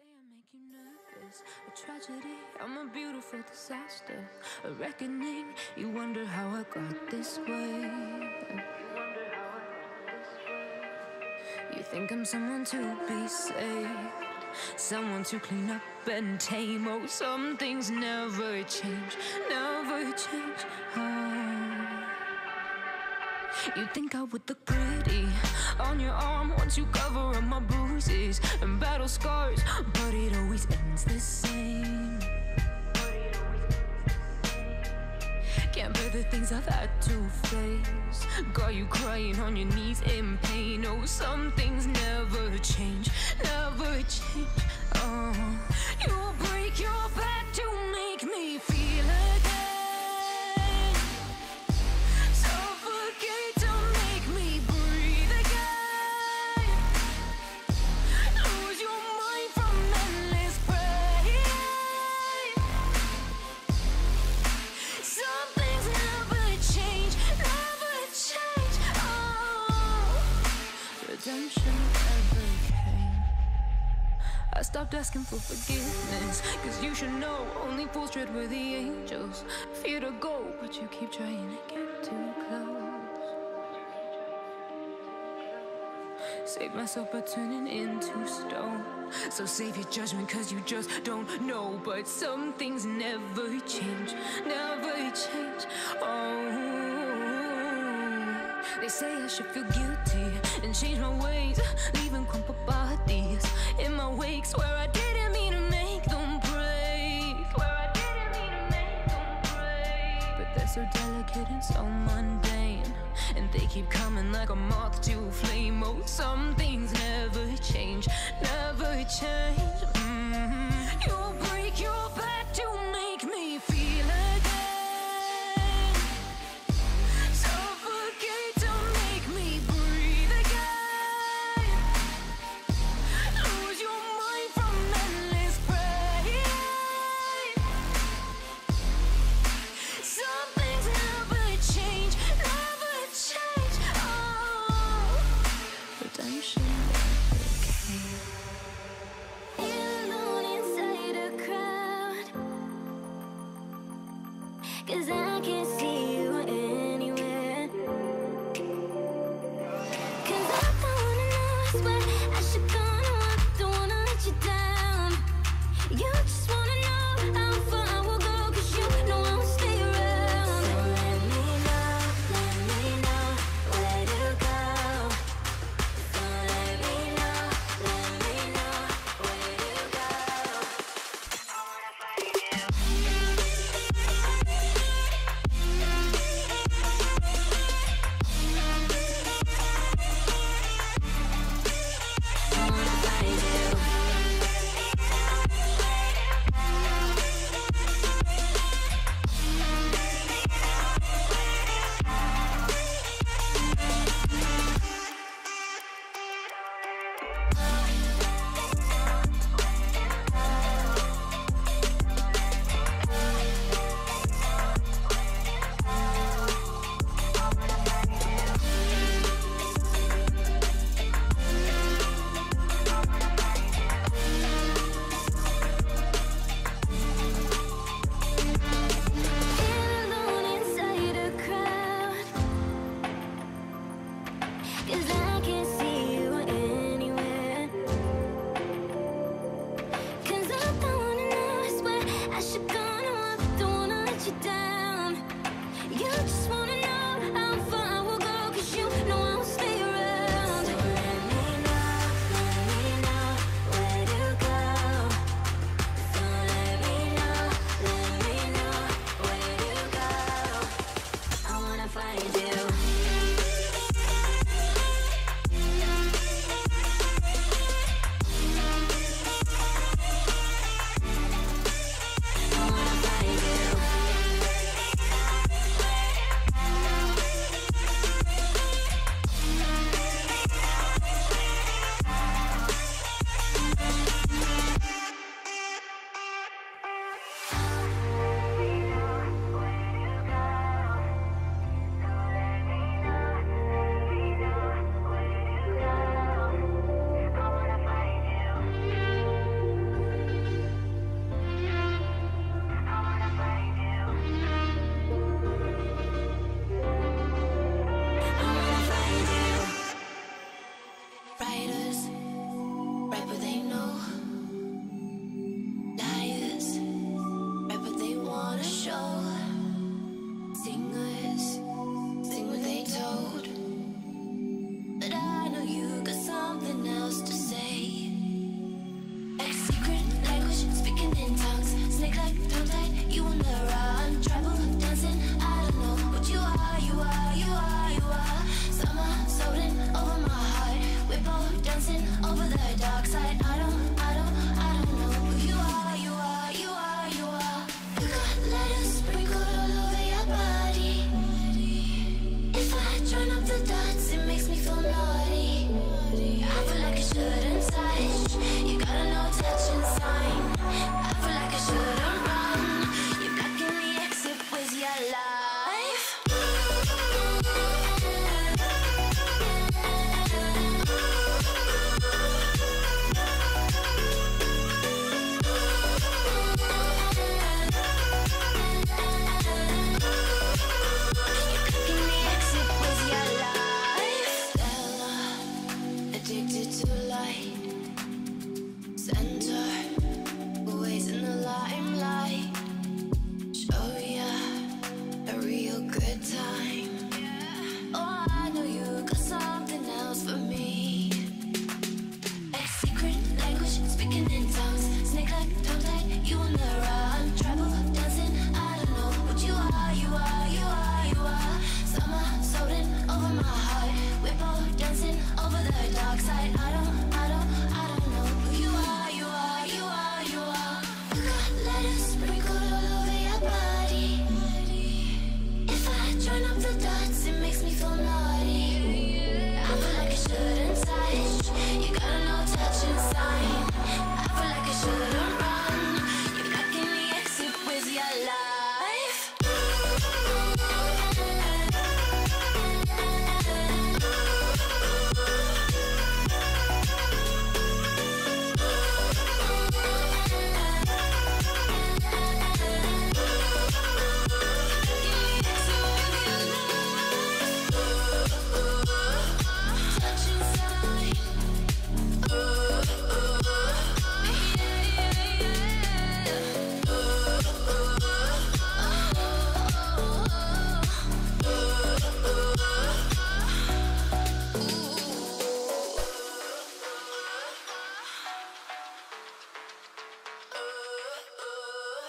I make you nervous? A tragedy, I'm a beautiful disaster. A reckoning, you wonder how I got this way. You think I'm someone to be saved, someone to clean up and tame. Oh, some things never change, never change. You think I would look pretty on your arm once you cover up my bruises and battle scars, but it always ends the same. Can't bear the things I've had to face. Got you crying on your knees in pain. Oh, some things never change, never change. You'll break your back to make me feel again. Suffocate to make me breathe again. Lose your mind from endless pain. Some things never change, never change. Redemption never came. I stopped asking for forgiveness, cause you should know only fools tread where the angels fear to go, but you keep trying to get too close. Save myself by turning into stone. So save your judgment cause you just don't know. But some things never change, never change. They say I should feel guilty and change my ways, leaving crumpled bodies in my wake. Swear I didn't mean to make them break, swear I didn't mean to make them break. But they're so delicate and so mundane, and they keep coming like a moth to a flame. Oh, some things never change, never change. You'll break your back to make me feel again. Suffocate to make me breathe again. Lose your mind from endless pain. Some things never change, never change. Redemption never came. Alone inside a crowd, 'cause I can't see you anywhere. 'Cause I don't wanna know, I swear I should go, no, I don't wanna let you down. You just wanna know how far I will go, 'cause you know I will stay around. So let me know where to go. So let me know where to go. I wanna find you.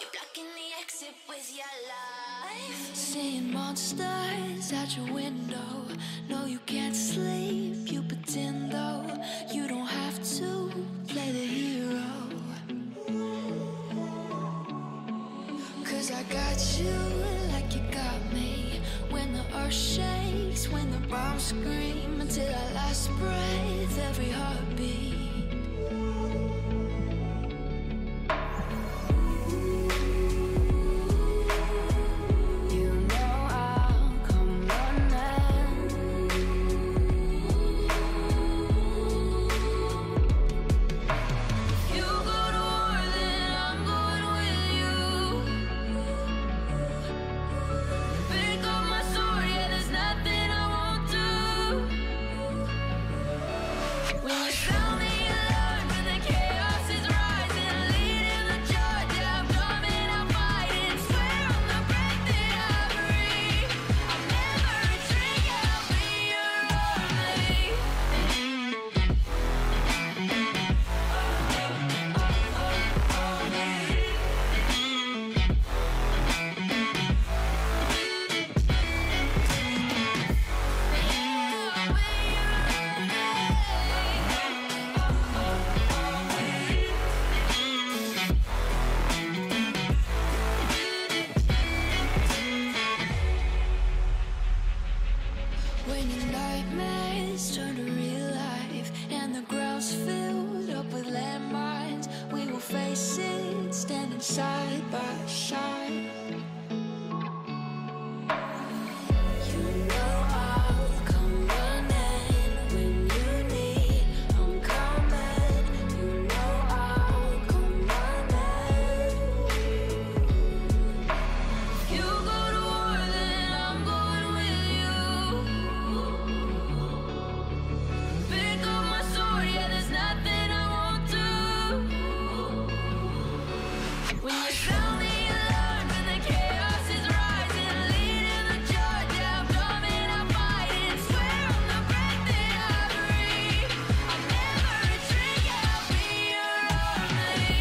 blocking the exit with your life. Seeing monsters at your window. No, you can't sleep, you pretend though. You don't have to play the hero. 'Cause I got you like you got me. When the earth shakes, when the bombs scream, until our last breath, every heartbeat. When your nightmares turn to real life and the ground's filled up with landmines, we will face it standing side by side. You know I'll come running when you need. I'm coming. You know I'll come running. You go to war, then I'm going with you. Pick up my sword, yeah, there's nothing I won't do. When you sound the alarm and the chaos is rising, leading the charge, yeah, I'm coming, I'm fighting. Swear on the breath that I breathe, I'll never retreat, yeah, I'll be your army.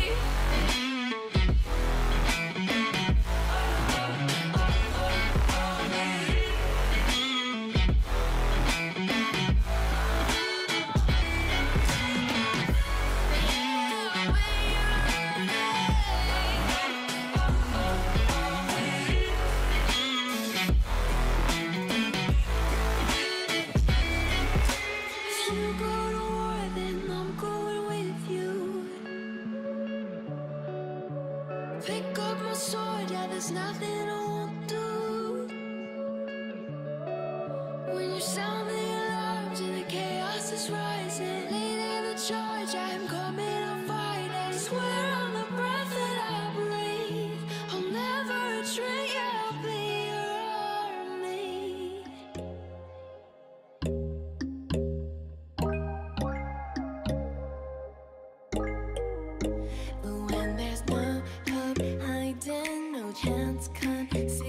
If you go to war, then I'm going with you. Pick up my sword, yeah, there's nothing I won't do. When you sound the alarms and the chaos is rising, leading the charge, I'm coming, I'm fighting. Swear on the breath that I breathe, I'll never retreat, yeah, I'll be your army. But when there's no hope hiding, no chance concealing.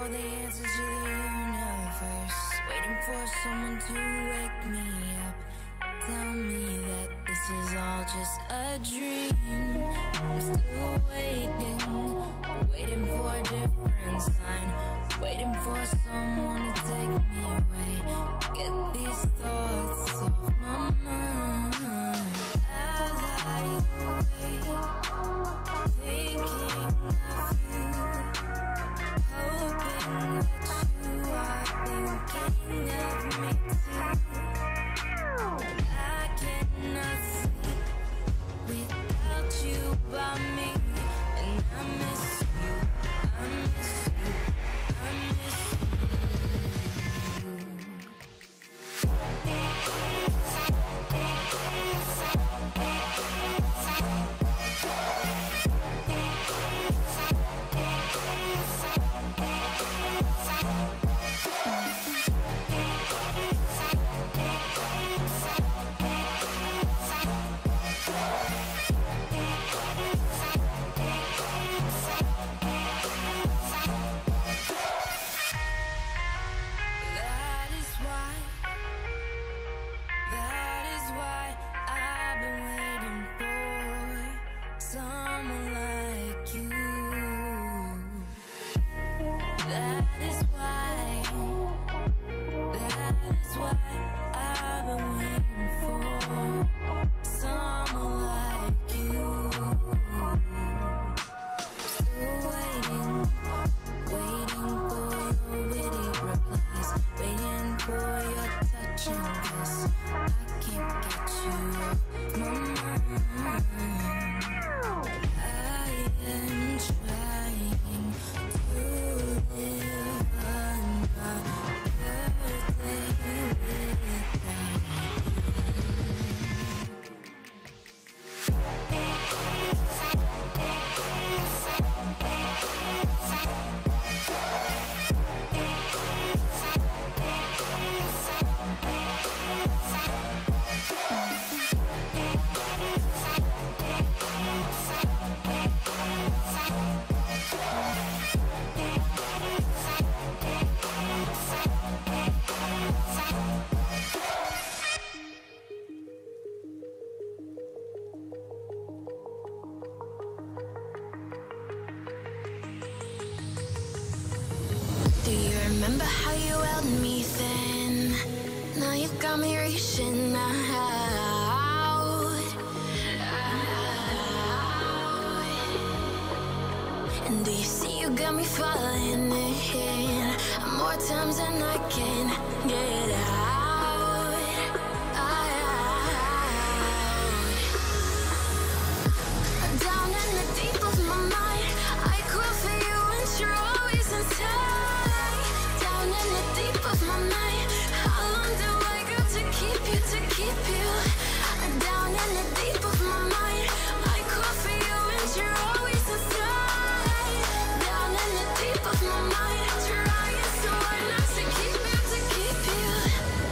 for the answers to the universe, waiting for someone to wake me up, tell me that this is all just a dream. I'm still waiting for a different sign, waiting for someone to take me away, get these thoughts off my mind. As I wait, thinking of you, hoping that you are thinking of me too. I cannot sleep without you by me, and I miss you, I miss you, I miss That is why I've been waiting for someone like you. That is why I've been waiting for someone like you. Still waiting for your witty replies, waiting for your touch and kiss. I can't get you off my mind. I am trying to live on my birthday without Do you remember how you held me then? Now you've got me reaching out. And do you see you got me falling in more times than I can get out? Down in the deep of my mind, I crawl for you and you're always inside. Down in the deep of my mind, how long do I got to keep you, to keep you? Down in the deep of my mind, I crawl for you and you're always inside. Down in the deep of my mind, trying so hard not to keep you, to keep you.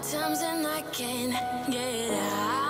times and I can't get out.